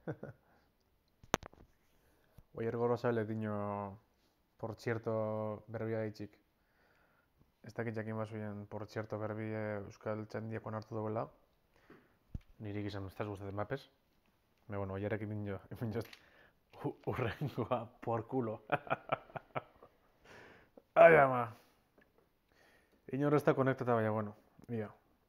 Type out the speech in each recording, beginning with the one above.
Oier gorosabele diño, por cierto, berbia gaitxik. Ez dakit jakin bazuien, por cierto, berbie Euskal Txandiak onartu duela. Nirik izan ez gustatzen mapes. Me bueno, oierekin diño, urrengoa, por culo. Ai, ama. Inor ez da konektata baina, bueno, ia.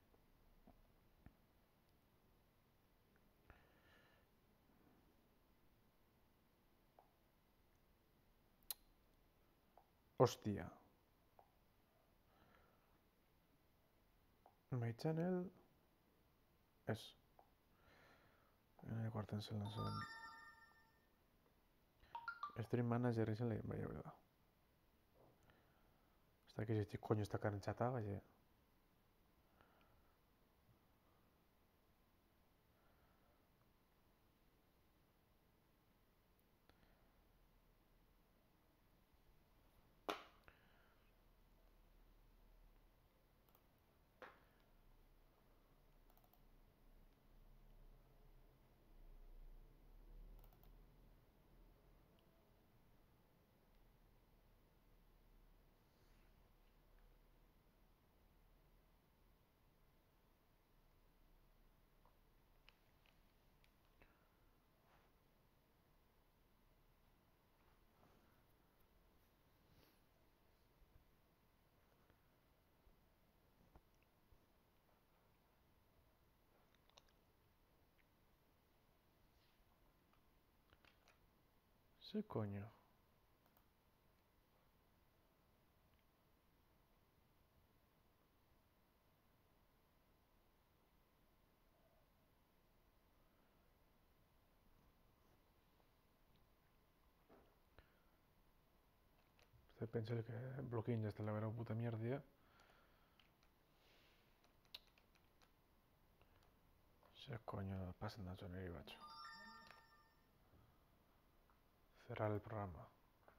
Hostia. My channel... Ez. Kuarten zelan zen. Stream manager izan lehen bai, hori da. Ez dakit zitik koño ez dakaren txata, baina... Ze koño? Usted pensé que bloqueen ya está la vera puta mierda. Ze coño pasan da niri batzu. Cerrar el programa.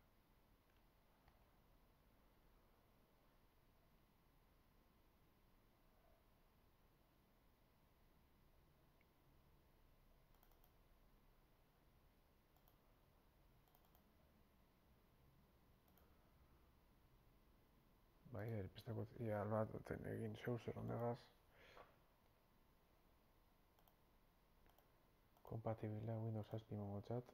Bai, pistako ia albat egin zeu zer ondegaz. Kompatibilea Windows 7 mongotzat.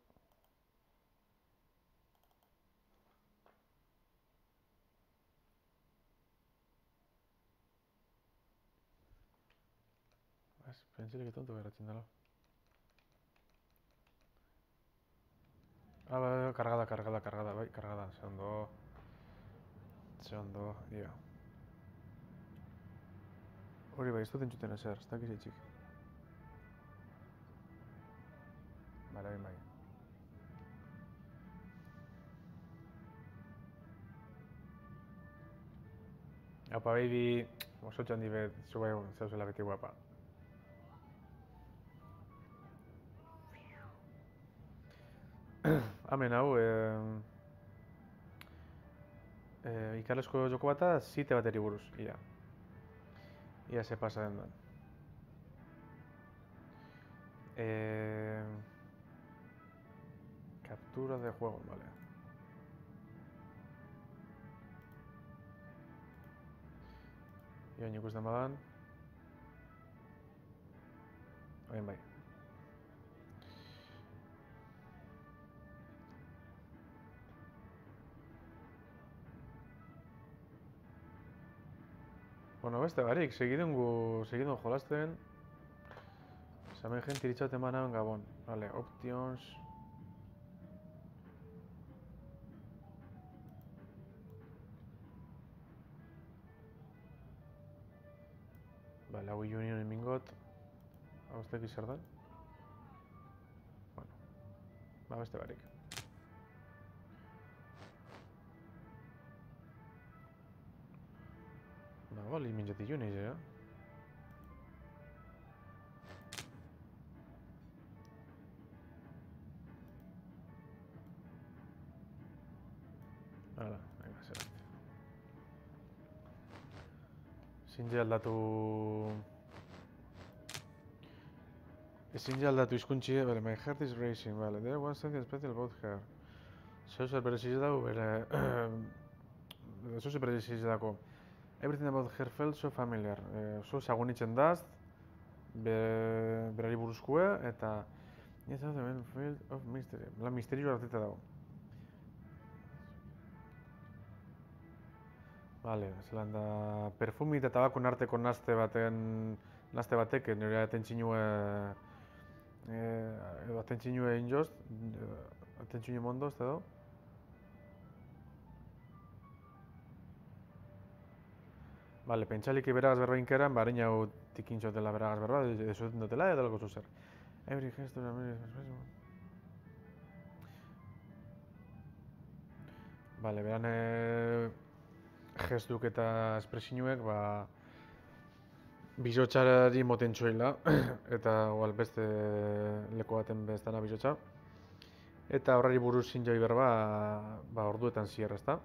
Pentsile que tonto geratzen dela. Bai, kargada, bai, kargada, ze ondo, ia. Hori bai, ez dut entzuten ezer, ez dakiz eitxik. Bale, bai. Apa, baby, oso txandi bet, zauzela beti guapa. Hemen hau, ikalesko joko bata, zite bateri buruz, ia. Ia se pasa den duen. Captura de juego, vale. Ioin ikusten badan. Oien bai. Bueno, beste barik, segidun jolasten. Zamen gente iritxaten banan gabon. Vale, options. Vale, hau Union emingot. Hau ez dakiz zer da. Bueno, ba beste barik. Ba, bali mintzatik Union, ja? Hala, venga, zer. Zinze aldatu... Ezin ja aldatu hizkuntzi, vale, my heart is racing, vale, there was something special about her. Zeu berezitze dago, bere... Zeu berezitze dago. Everything about her felt so familiar. Zeu sagunitzen daz, berari buruzkoa, eta... Yes, the man filled of mystery. La misterio arteta dago. Vale, zelan da... Perfumi eta tabakon arteko naste batek, nire atentzinue... edo atentzinue injost, atentzinue mondoz, edo? Vale, pentsalik beragaz berba inkeran, barein hau tikintxo dela beragaz berba, ezuten dutela, edo lako zuzer. Every gesture, Vale, beran gestuk eta espresinuek, ba... Bizotxarari moten txoila, eta igual beste leku baten bestana bizotxa. Eta horrari buruz zinjoi berba, ba, orduetan zier, ezta?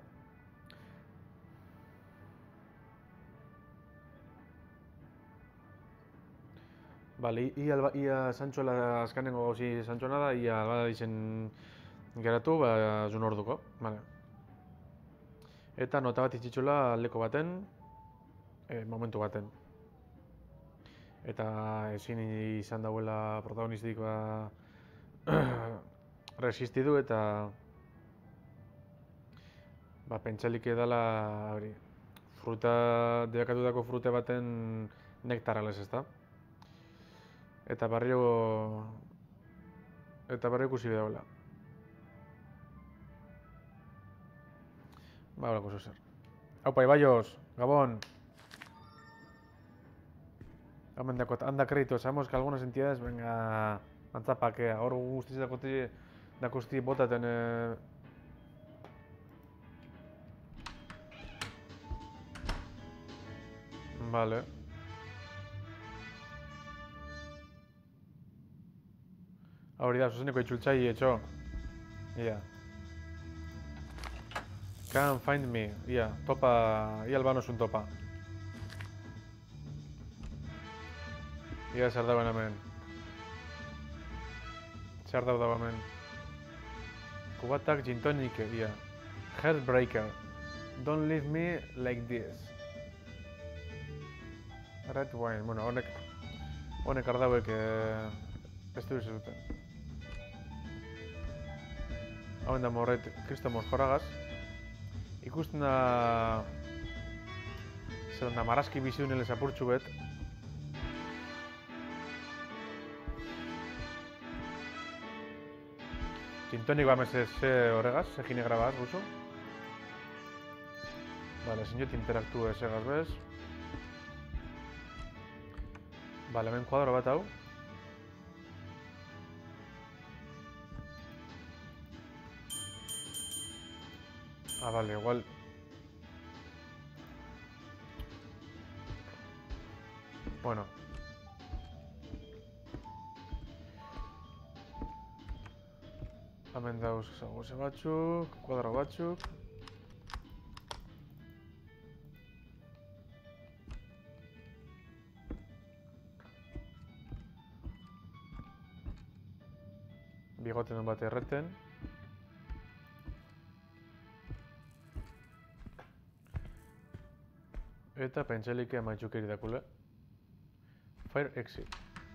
Bale, ia Santxola azkanengo gauzi Santxona da, ia albada izen geratu, ba, zun orduko, bale. Eta nota bat itxitxula aldeko baten, momentu baten. Eta ezin izan dauela protagonistik, ba, resistidu eta ba, pentsalik edala, hori, fruta, debakatutako frute baten nektarales, ezta? Eta barrio ikusi dagoela. Ba, horako zuzer. Haupa, Ibaios, Gabón. Anda crédito, sabemos que algunas entidades, venga, antzapakea, hor guztiz dakosti botaten... Vale. Hori da, zuzeneko itxultzai etxo. Ia. Come find me. Ia, topa, ia albano zun topa. Ia, zer dagoen hemen. Zer dago hemen. Kubatak gintonik, ia. Heartbreaker. Don't leave me like this. Red wine, bueno, honek ardauek ez du izuzuten. Hauen da morret Kristo Moskoragaz. Ikusten da... Zeran da, marazki biziunele zapurtxu bet. Gintonik bamez ze horregaz, ze ginegra bat, guzu. Vale, zinot interaktu ezegaz bez. Vale, hemen kuadro bat hau. Ah, vale, igual... Bueno. Hemen dauz gauze batzuk, kuadro batzuk. Bigoten bat erreten. Eta pentselik amaitxuk eridakule. Fire exit.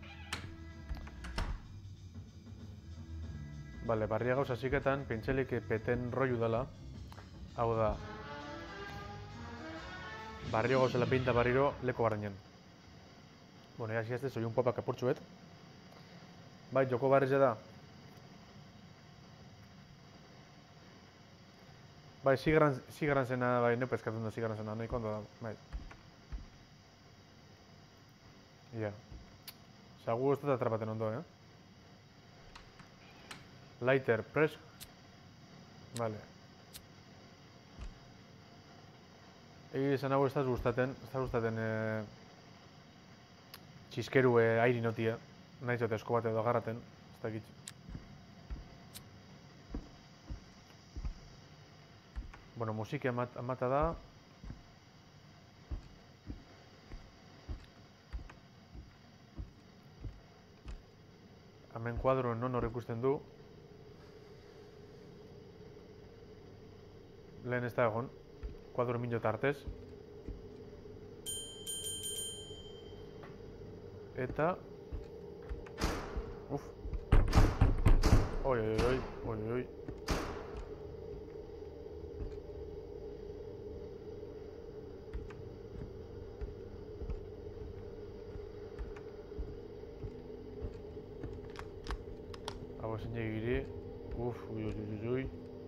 Bale, barria gauza ziketan, pentselik peten roiu dela. Hau da. Barrio gauzela pinta barriro leko barrenean. Bueno, ya ziazte, soy un popa kapurtxuet. Bai, joko barrize da. Bai, zigran zena, bai, neu pezkatzen da zigran zena, nahi kondo da, bai. Ia. Zagu ez dut atrapaten ondo, Lighter, press... Vale. Egi esan hau ez da gustaten, txiskeru airi notia. Nahiz eta esko bat edo agarraten, ez da gitz. Bueno, musiki amata da. hemen kuadro non hor ikusten du. Lehen ez da egon. Kuadro minio tartez. Eta... Uf. Oi, oi, oi, oi, oi. Hau ezin egiri. Uf, ui, ui, ui, ui.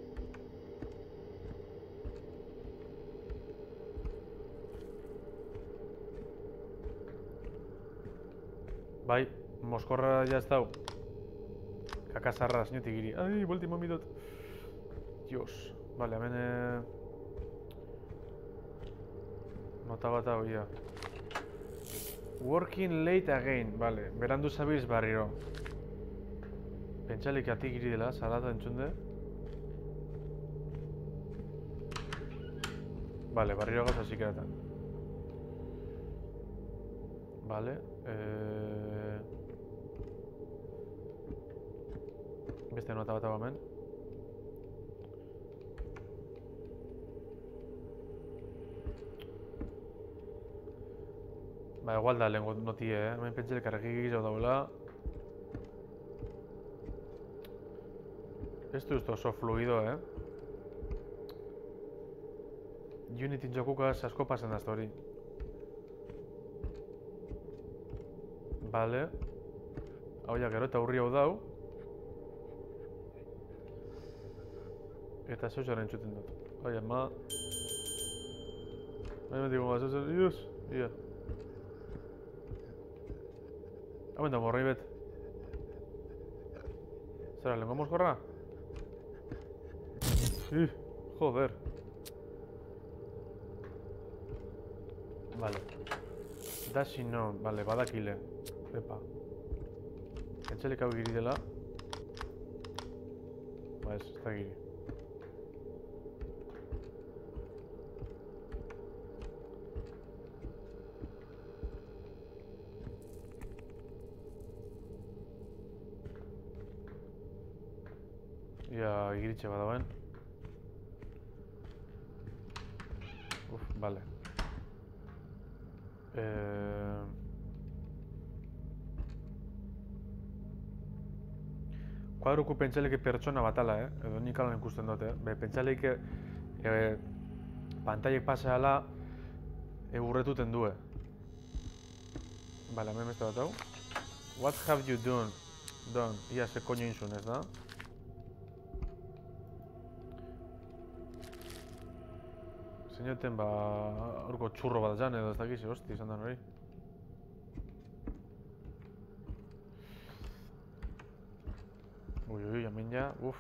Bai, moskorra ya ez dau. Kakasarra, zinetik giri. Ai, buelti momidot. Dios. Vale, hemen... Nota bat hau, ia. Working late again. Vale, berandu zabiz barriro. Pentsalik atik giri dela, salata entzunde. Vale, barriro gauza zikeratan. Vale, beste nota bat hau hemen. Ba, igual da lehenko notie, hemen pentsalik argi gizau daula. Esto es oso fluido, Unity jokukaz asko pasen da hori. Vale. Hau ja, gero eta hurri hau dau. Eta zeu zaren txuten dut. Oia, ma... Baina digo, ma, zeu zaren... Ius! Ia. Hau enda morrei bet. Zera, lengo moskorra? Joder. Vale. Dashi no, vale, badakile. Epa. Pentselik hau giri dela. Ba ez da giri. Ia giritxe badauen. Uf, vale. Kuadruku pentsaleike pertsona batala, edo nik alan ikusten dute, pentsaleike pantaiek pasa ala urretuten due. Vale, hemen beste bat hau. What have you done? Ia, ze koño inzun, ez da? Zeineten, ba, horko txurro bat zan edo ez dakize, hosti, izan da hori. Ui, hemen ja, uf.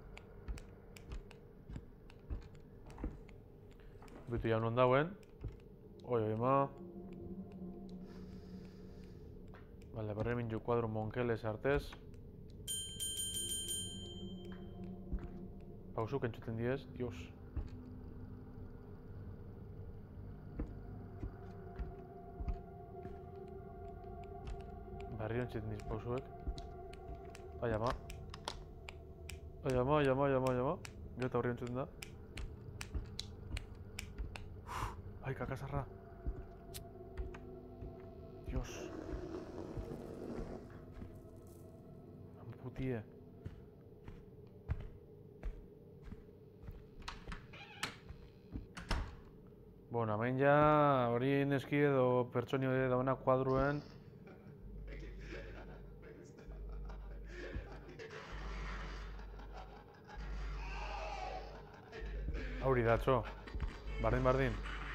Bitu jaun ondauen. Oi, ma. Vale, berre minju kuadro monkeles artez. Pausuk entzuten diez, dios. Barrio entzuten diz pausuek. Ai, ama. Ai, ama. Gero eta horri entzuten da. Ai, kakasarra. Dios. Amputie. Bueno, hemen ja hori neski edo pertsoni hori dauna kuadruen. Hori datxo. Bardin.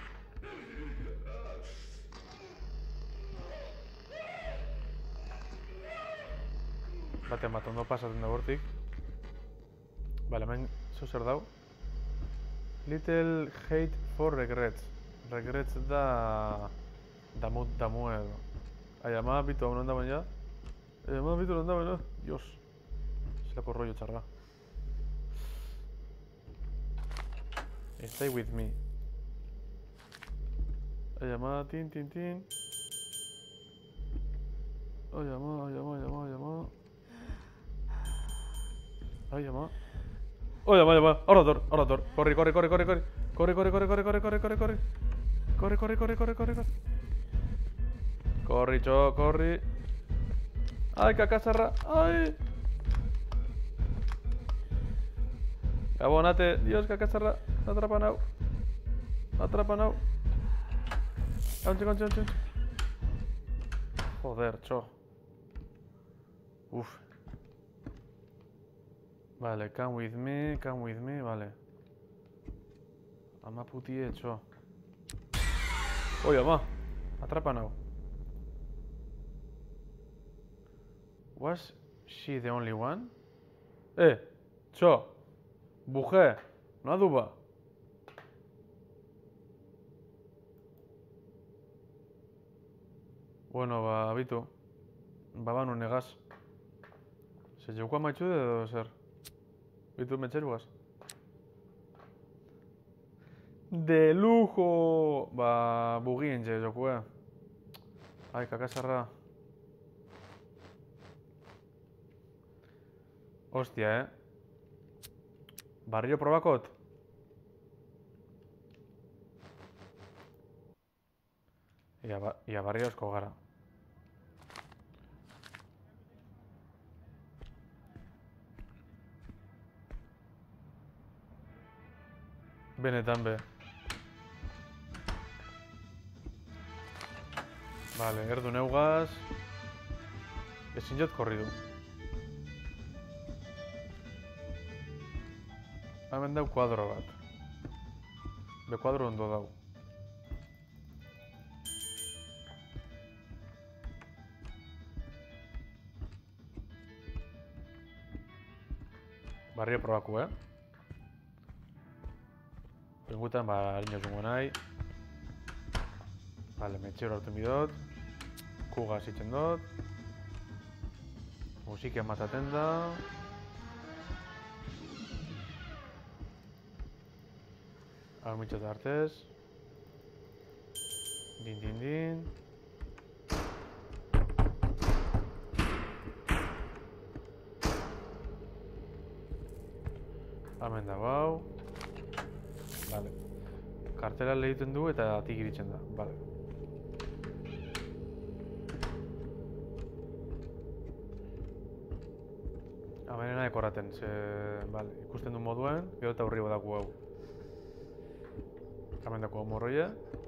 Baten bat ondo pasatzen da hortik. Bale, hemen zeu zer dau. Little hate for regrets. Regrets da... Damu edo. Ai, ama bitu hau nondaben ja. Ama bitu nondaben, no? Dios. Zelako rollo txarra. Stay with me. Ai, ama, tin. Ai, ama. Ay, ama. Oye, ama. Ahora Thor, ahora Thor. Corre, corre, corre, corre, corre. Corre, corre, corre, corre, corre, corre, corre, corre. Corre, corre, corre, corre, corre, corre. Corri, txo, corri. Ai, kakazarra. Ai. Gabonate. Dios, kakazarra. Atrapa nau. Atrapa nau. Ontxe, ontxe, ontxe. Joder, txo. Uf. Vale, come with me, vale. Ama putie, txo. Oi, ama. Atrapa nau. Was she the only one? Txo. Buje. No aduba. Bueno, ba, abitu. Ba, banu negaz. Se jauko amaitxude edo zer? Bitu metxeruaz? De lujo! Ba, bugien je jokue. Ai, kakasarra. Hostia, Barrio probakot? Ia barrio asko gara. Benetan be. Vale, erdu neugaz. Ezin jot korri du. Hemen dau kuadro bat. Be kuadro ondo dau. Barrio probaku, Pengutan, ba, harina zungo nahi. Vale, metxero hartu midot. Kuga zitzen dut. Musikia mataten da. Hau mitxot hartez. Din, din, din. Hemen dago hau. Vale. Kartela lehiten du eta atik iritzen da. Vale. Hemen nahi korraten. Vale. Ikusten du moduen, gero eta hurri badaku hau. Hemen dago morroia.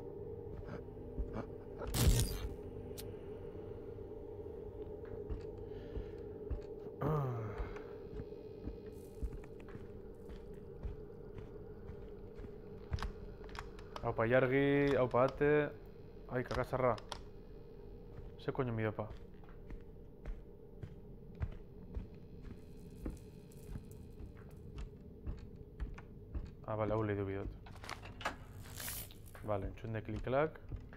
Aupa jargi, aupa ate. Ai, kakasarra. Ze koño mi dopa. Ah, vale, hau lehidu bidot. Vale, entzunde kliklak.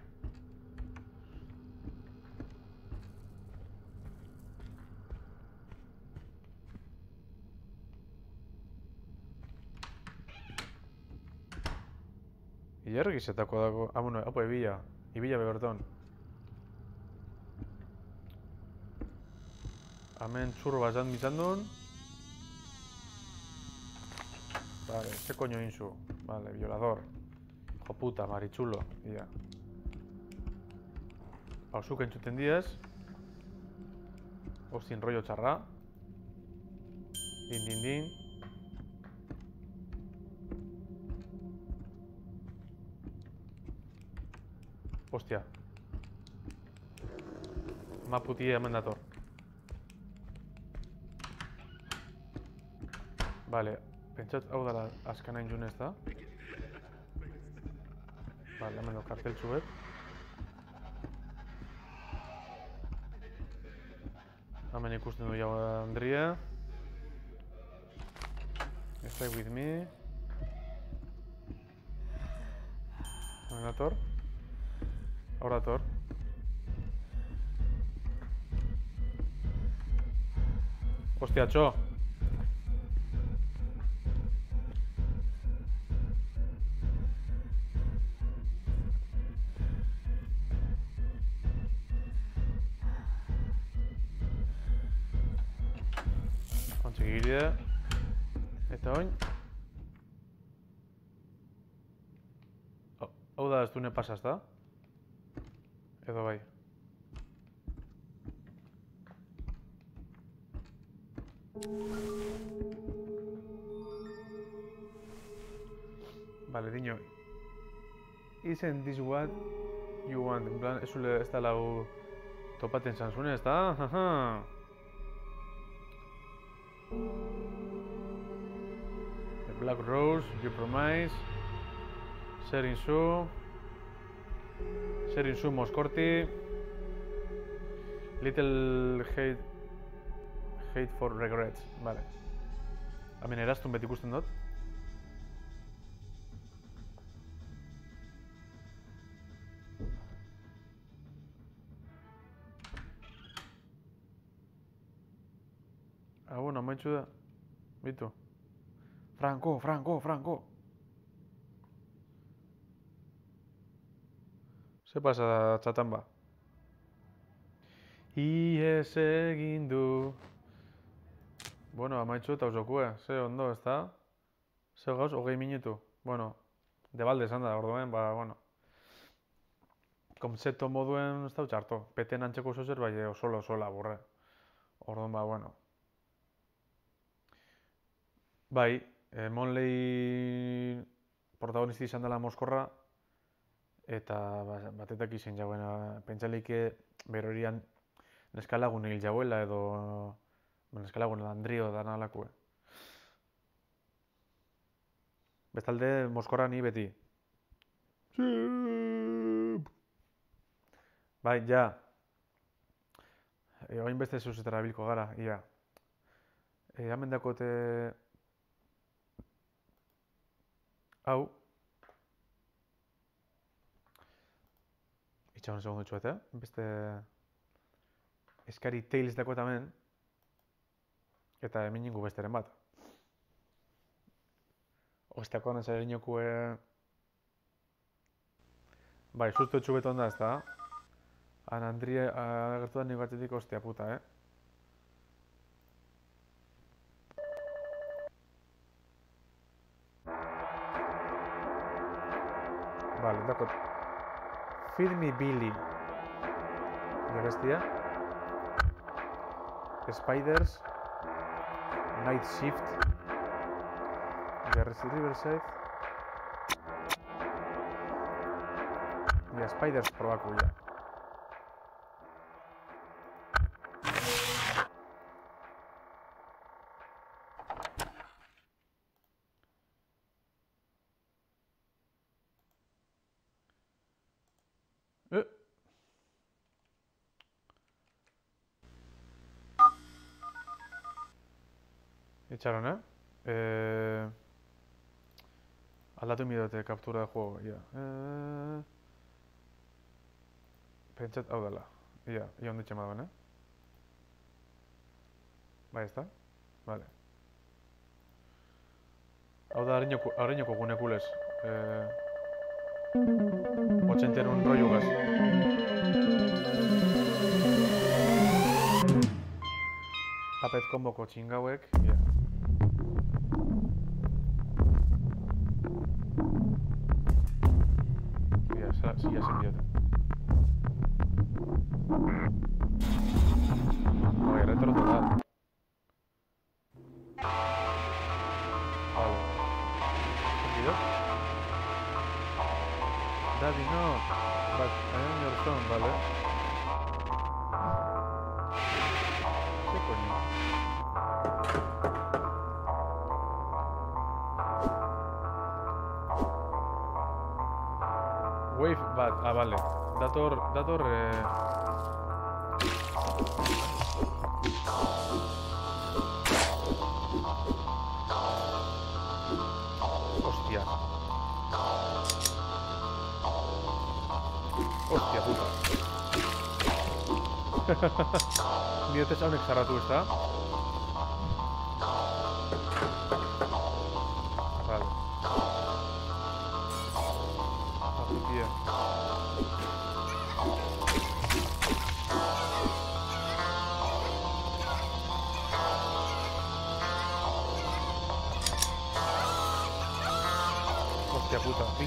Ilargi zetako dago. Ah, bueno, haupa ebila. Ibila beberton. Hemen txurro bazan bizan duen. Vale, ze koño inzu. Vale, violador. Hijo puta, marichulo. Ia. Hauzuk entzuten diez. Hostien rollo txarra. Din, din, din. Hostia. Maputie hemen dator. Vale, pentsat hau dala azkana injun ez da. Vale, hemen do kartel txuet. Hemen ikusten du jau Andria. Stay with me. Hemen dator. Ahora Thor. Hostia, txo. Kontsegile. Eta oin. Hau da ez dune pasaz da? Edo bai. Vale, diño. Isn't this what you want? En plan, ez da lau topaten zanzune, ez da? Jaja. The Black Rose, you promise. Serinsu Moscorti. Little hate for regrets. Vale. Hemen eraztun beti ikusten dut. Bueno, amaitxu da. Bitu. Franco. Ze pasa, txatan ba? Ies egin du. Bueno, amaitxu eta usokue. Ze ondo, ez da? Ze gauz, 20 minutu. Bueno, debalde esan da, orduen, ba, bueno. Konzepto moduen ez da txarto. Peten antxeko zozer, bai, osola, borre. Orduen, ba, bueno. Bai, Monley protagonisti izan dela moskorra, eta batetak izan jauen, pentsalik berorian neskalagun hil jauela edo neskalagun Landrio da nalakue. Bestalde, moskorra ni beti. Bai, ja. Oin beste zuzetara bilko gara, ia. Hemen dakote... Hau. Itxagon segundu txuet, beste... Eskari Tales dakoet hemen. Eta hemen ningu besteren bat. Oiztako honen zer inokue... Bai, susto txubet onda ez da. Andrie agertu da niko atzetik ostia puta, Vale, dakot. Feed me Billy. Ya bestia. Spiders. Night Shift. Riverside. Ya Spiders probako ya. Itxaron, aldatu midote kaptura de juego, ia. Pentsat hau dela. Ia onditxe maduen, Bai, ez da? Vale. Hau da hariñoko gunekulez. 81 rollo gaz. Puppet komboko txingauek, ia. Silla sin biote. Oye, retro total. Vale. ¿Sentido? Daddy, no. But I am your son, ¿vale? ¿Qué coño? Wave bat, vale. Dator, Hostia. Hostia puta. Nire honek zarratu, ez da? Vale. Tío.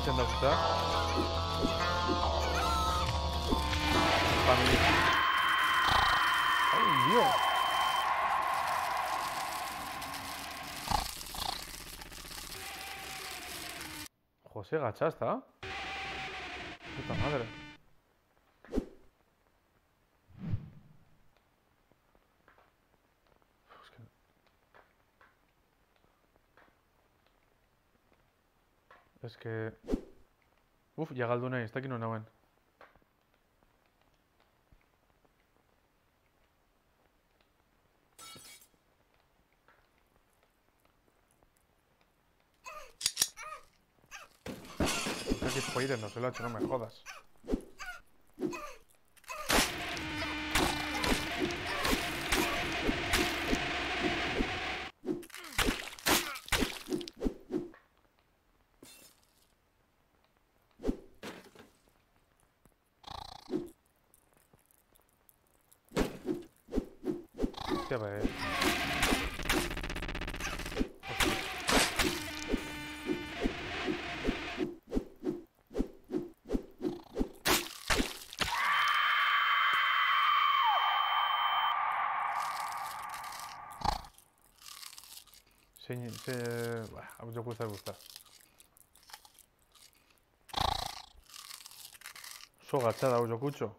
Ibiltzen dauzta. Family. Ay, Dios. José Gachasta. Puta madre. Es que... Uf, ya galdu nahi, ez dakit non nauen. Ez dakit joiren, no se lo ha hecho, no me jodas. Hostia, hau joku ez da gusta. Oso gatza da hau jokutxo.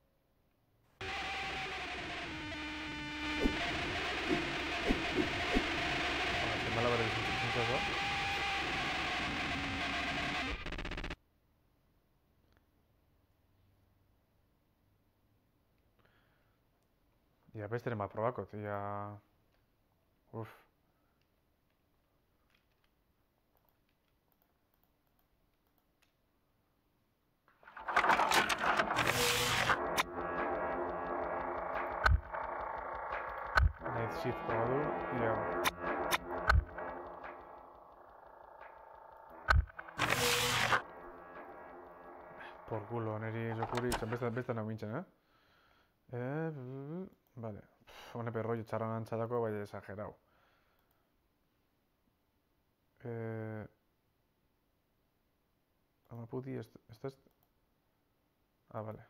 Mala bere bizitzazo. Ia besteren bat probakot, ia... Uf. Night shift probatu, ia... Por culo, neri jokuri, beste nago mintzen, Vale. Hone perrollo txarran antzatako, bai exagerau. Amaputi, esto es... Ah, vale.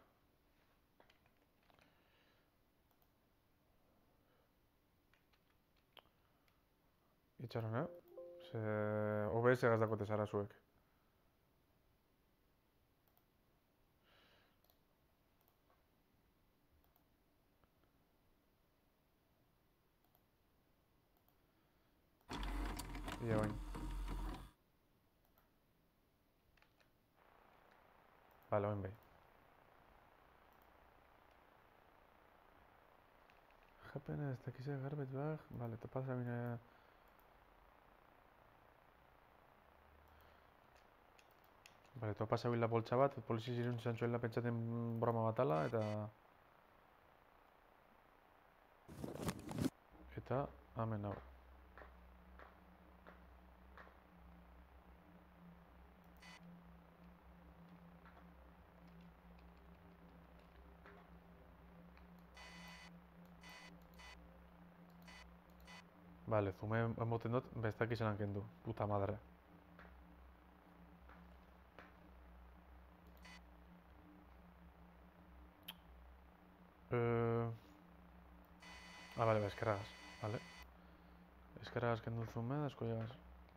Itxaron, Ze... OBS gazdakote zara zuek. Ia bain. Vale, oin bai. Japena, ez dakize garbage bag. Vale, topaz bine... Vale, topaz la poltsa bat, poliziz iruntzen zuela pentsaten broma batala, eta... Amen hau. Vale, zume emoten dut, bestak izanan kendu. Puta madre. Ah, vale, eskerragaz. Vale. Eskerragaz kendu zume, asko llegaz.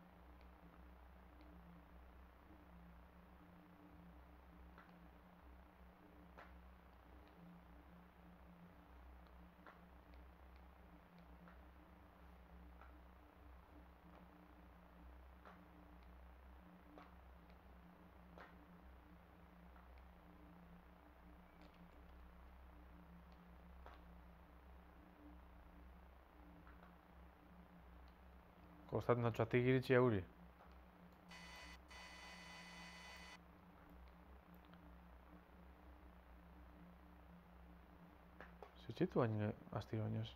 Kostaten da txatik iritsi hauri. Zitxitu baino, asti bainoz.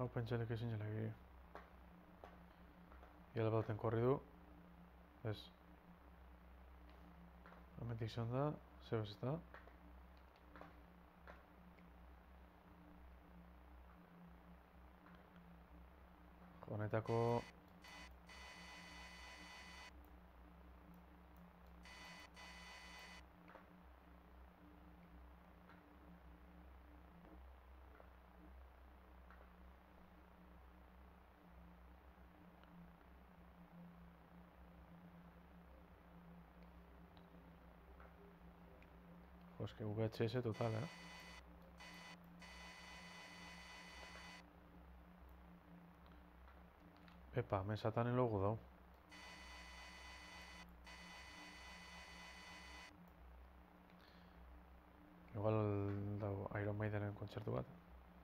Hau pentsalik ezin jela egin. Iala baten korri du. Ez. Hemendik izan da. Zebez ez da. Honetako... Jo, eske VHS total, Epa, hemen satanen logo dau. Igual dau Iron Maidenen kontzertu bat.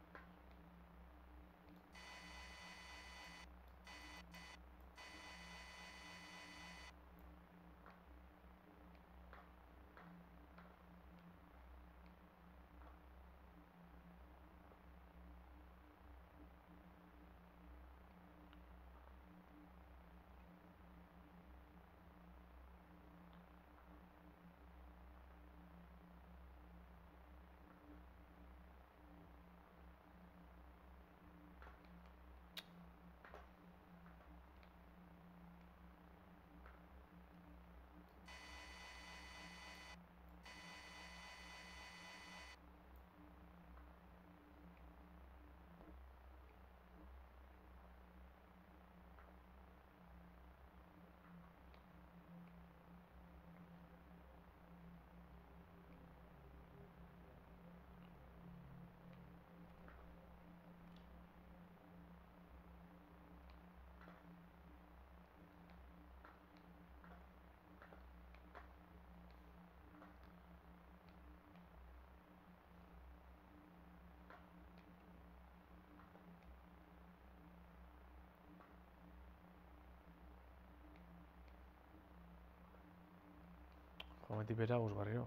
Jo, hemendik bera guzgarriro.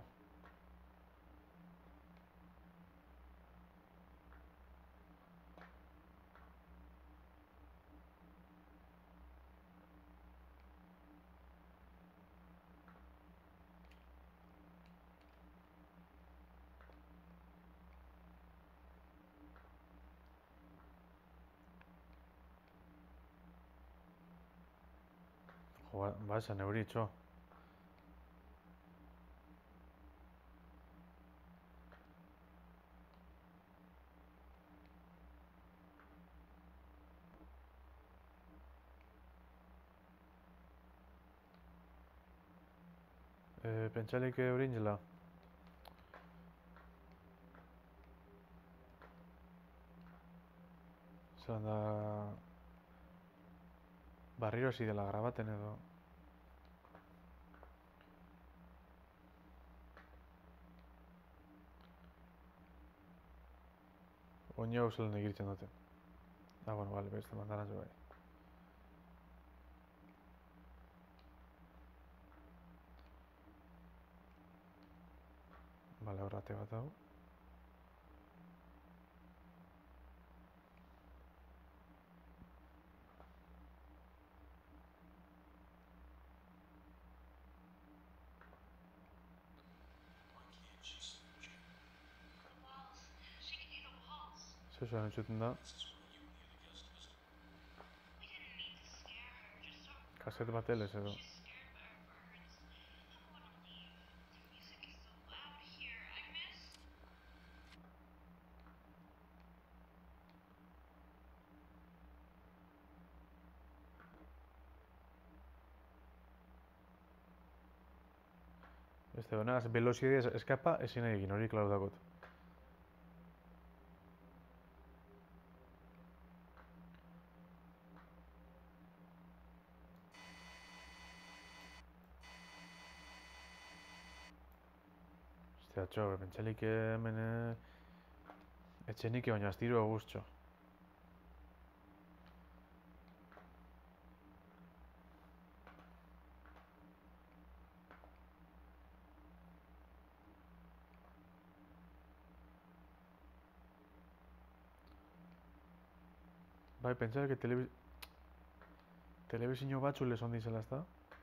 Jo, ba, esan euri, txo. Pentsalik eurin jela. Zan da... Barriro hasi dela grabaten edo. Oina hau zelan egiritzen dute. Ah, bueno, vale, beste mandaran jo bai. Vale, horrate bat hau. Zesuan entzuten da. Kaset bat elez edo. Beste honaz, velozidez eskapa ezin egin, hori klar dakot. Ostia, txo, pentsalik hemen... Etxenik baina astiro guztxo. Bai, pentsa que telebizio batzu lezon dizela, ezta?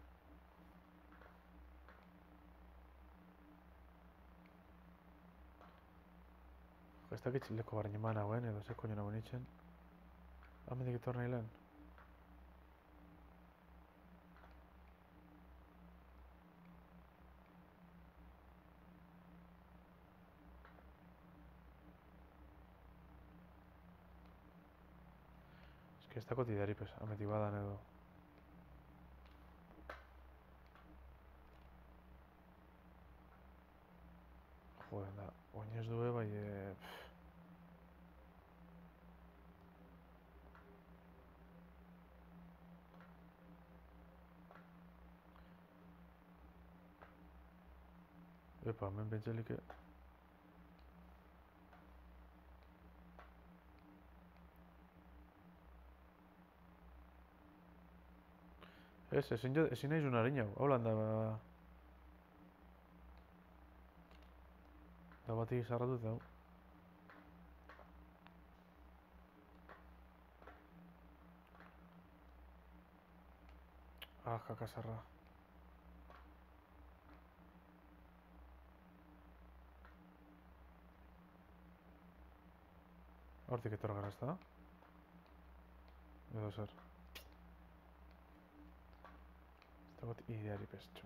Jo, ez dakit leko barri eman hauen, edo ze koño nago nintzen. Hamendik etor nahi lehen. Ez que ez dakot idari, pues, hamendik badan edo. Joder, da, oinez du bai, Epa, hemen pentselik... ezin nahi zuen harin hau. Hau lan da batik zarratut hau. Ah, kakasarra. Hortik etor gara, ezta? Edo zer. Ez dakot ideari pestxo.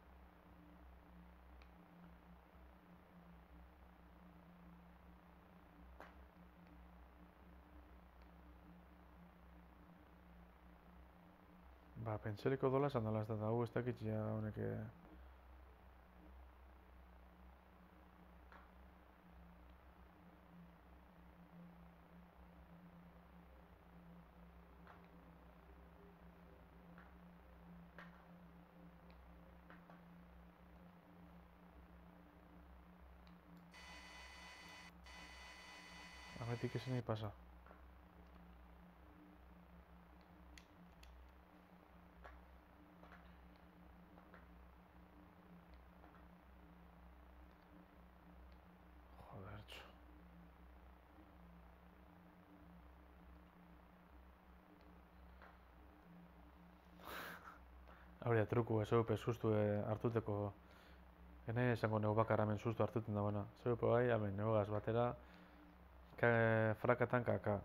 Ba, pentseliko dola esan dela ez da, hau ez dakit ja honek... Ametik ezin nahi pasa. Joder, txo. Hauria truku, ez eupe sustu hartuteko... Gene esango neu bakar hemen sustu hartuten dagoena. Ez eupe bai, hemen neugaz batera... Frakatan kaka.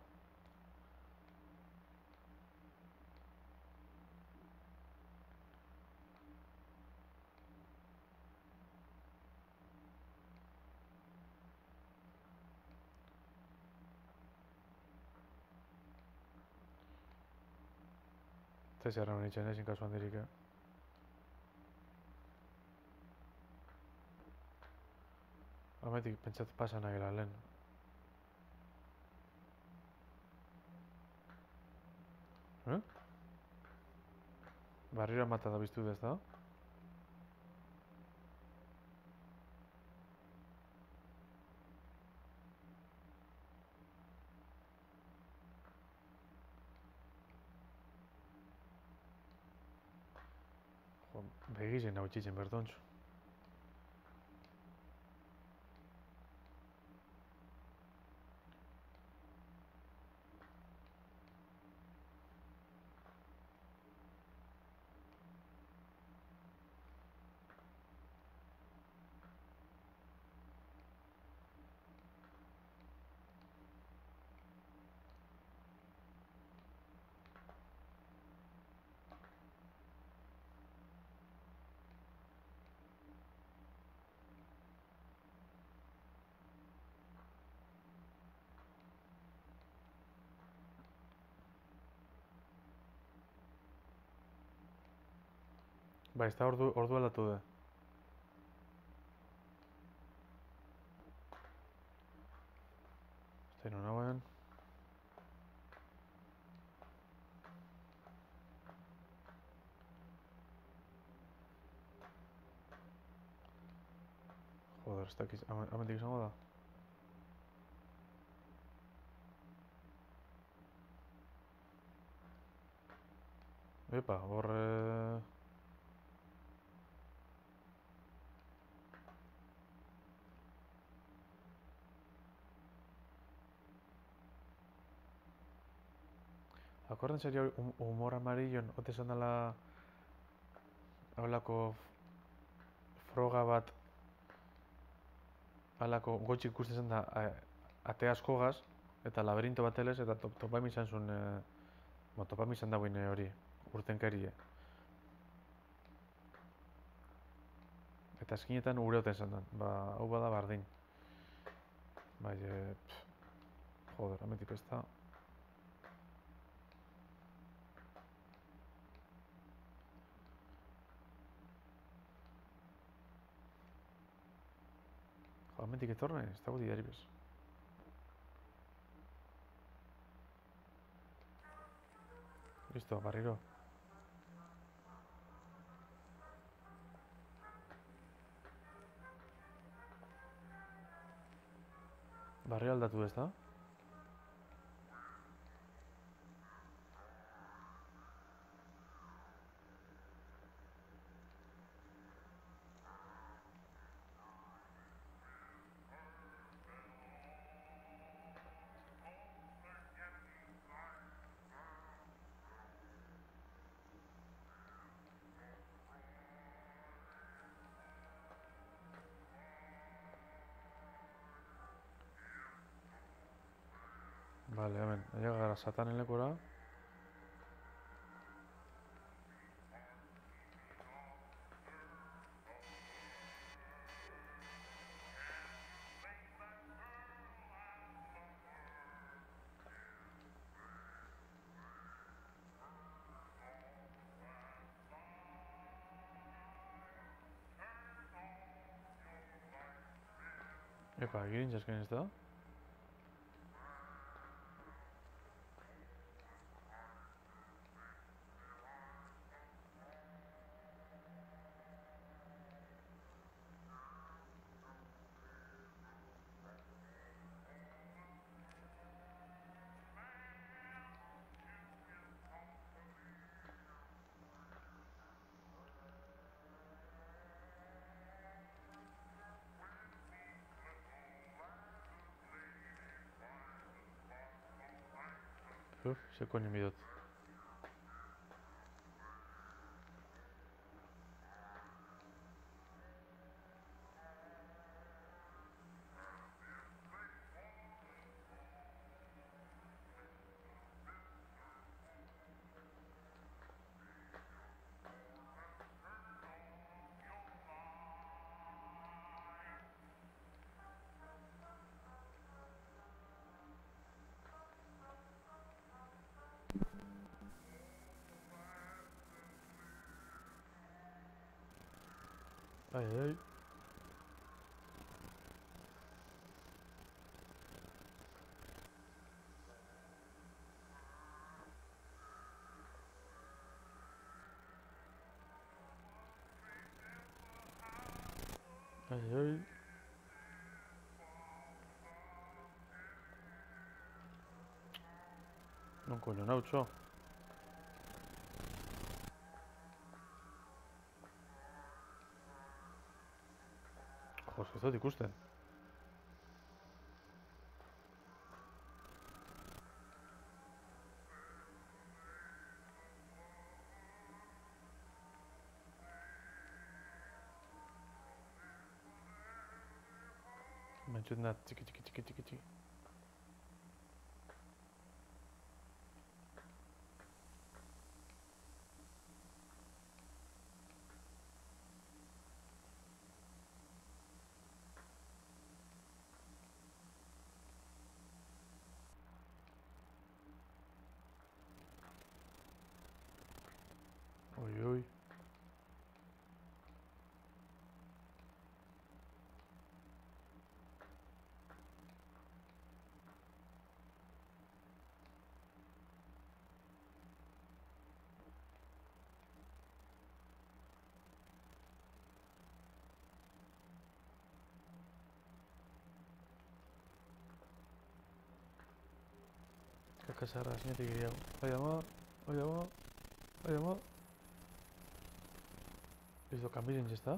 Ez zerra nintzen ezin kasu handirik, Ametik pentsat pasa nahi gela lehen. Barriro mata da biztu ez da? Jo, begizen hau txitzen bertontzu. Ba, ez da ordu aldatu da. Ez da non hauen. Joder, ez dakiz, amendik izango da? Epa, hor... Acuérdense serio humor amarillo, ote esan dela halako froga bat, halako gotxik ikusten zen da ate askogaz, eta laberinto bat elez, eta topami izan zuen, topami izan dagoen hori, urtenkerie. Eta eskinetan ureoten zen da, ba, hau bada bardin. Bai, joder, ametik ez da. Jo, ametik etorne, ez dago diari bez. Listo, barriro. Barrio aldatu ez da? Vale, hemen, nahiago gara satanen lekura. Epa, girin jasken ez da? Seko nimi dut. Ai, ai. Ai, ai. Non coño nautxo. Jo, ez dut ikusten. Mentzuten da, txiki, txiki, txiki, txiki, txiki. Oi, oi. Kakasarra, zinetik gehiago. Bai, ama, bai, ama, bai, ama. Listo, kanbizen txesta.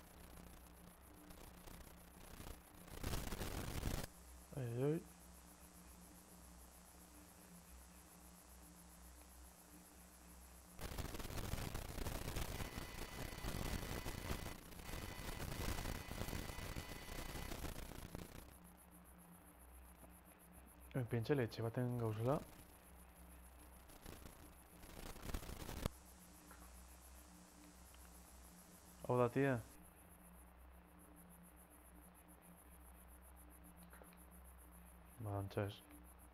Ai, ai. Pentsele etxe baten gauzela. Hau da, tia. Ba, antxa ez.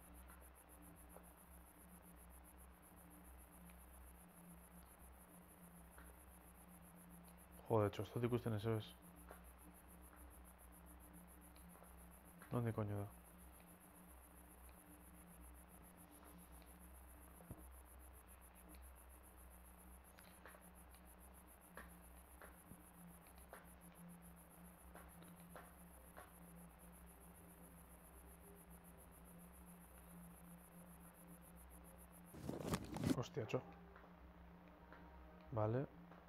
Jode, txostot ikusten ez ez. ¿Dónde coño da? Hostia, txo. Vale.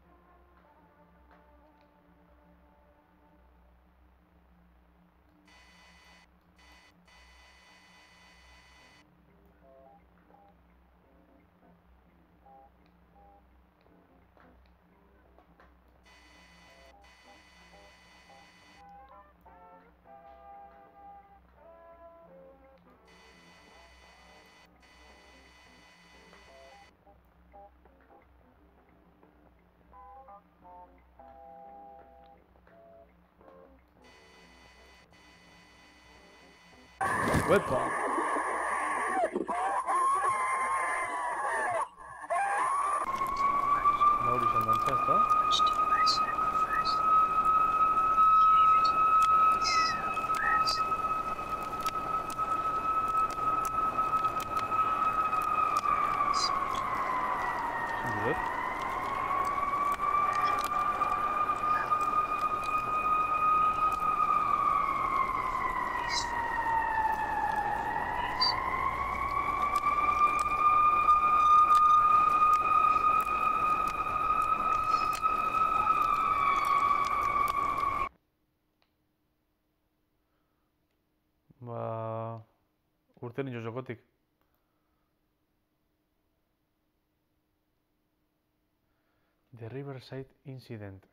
¡Uepa! Mauri se engancha, ¿está? Bien. Ba... Urten nio jokotik. The Riverside Incident.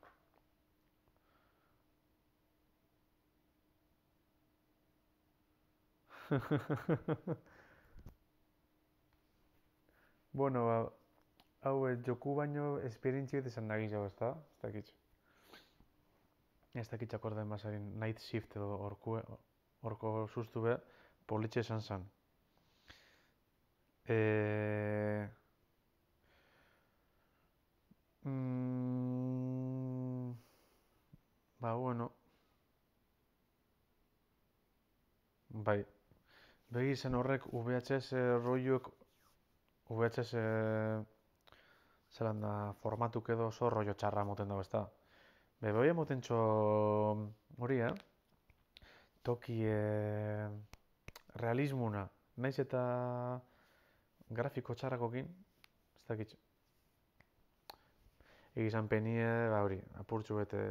Bueno, ba... Hau, joku baino esperientziet esan nagizago, ezta? Ez dakit. Ez dakit akorden basarin Night Shift edo orko sustu be, politxe esan zan. Ba, bueno. Bai. Begi zen horrek VHS rolluek VHS zelan da formatuk edo oso rollo txarra moten dago, ezta? Bebe moten txo hori, toki realismuna, naiz eta grafiko txarrakokin, ez dakit. Egizan penie, ba hori, apurtxu bete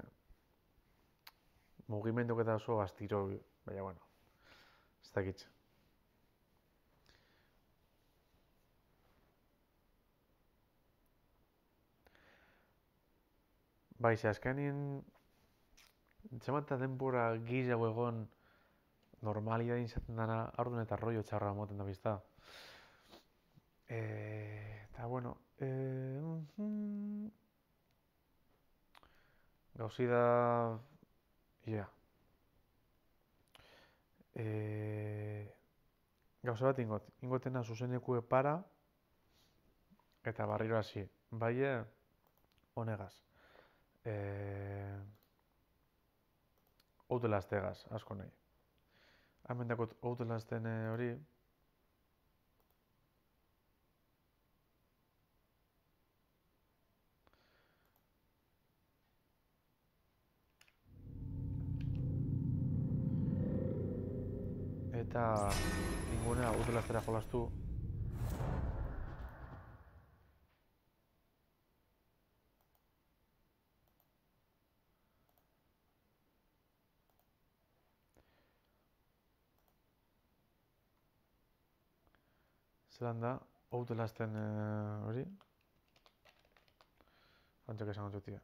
mugimenduk eta oso astiro, baina bueno, ez dakit. Bai, ze azkenien txemata denbora gehiago egon normalidadin izaten dana aurten eta rollo txarra moten da bizta. Eta bueno, gauzi da... Ja. Gauza bat ingotena zuzenekue para eta barriro hasi. Baie, honegaz. Outlast-egaz, asko nahi. Hemen dakot Outlasten hori. Eta ningunea Outlastera jolastu. Zelan da, Outlasten hori. Antxak esan dut,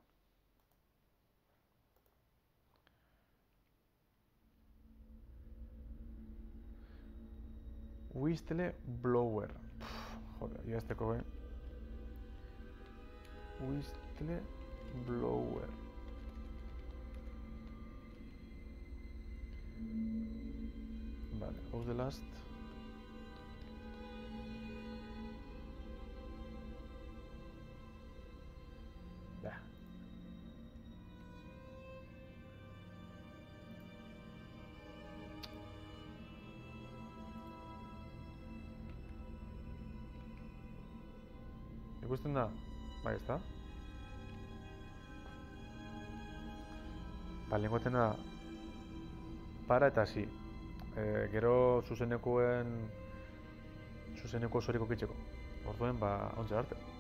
Whistle blower. Joder, ya este coge. Whistle blower. Vale, of the last. Ya. Ikusten da? Bai, ez da? Ba, lengotena da. Para eta hasi. Gero zuzeneko zoriko kitzeko. Orduen, ba, ontsa arte.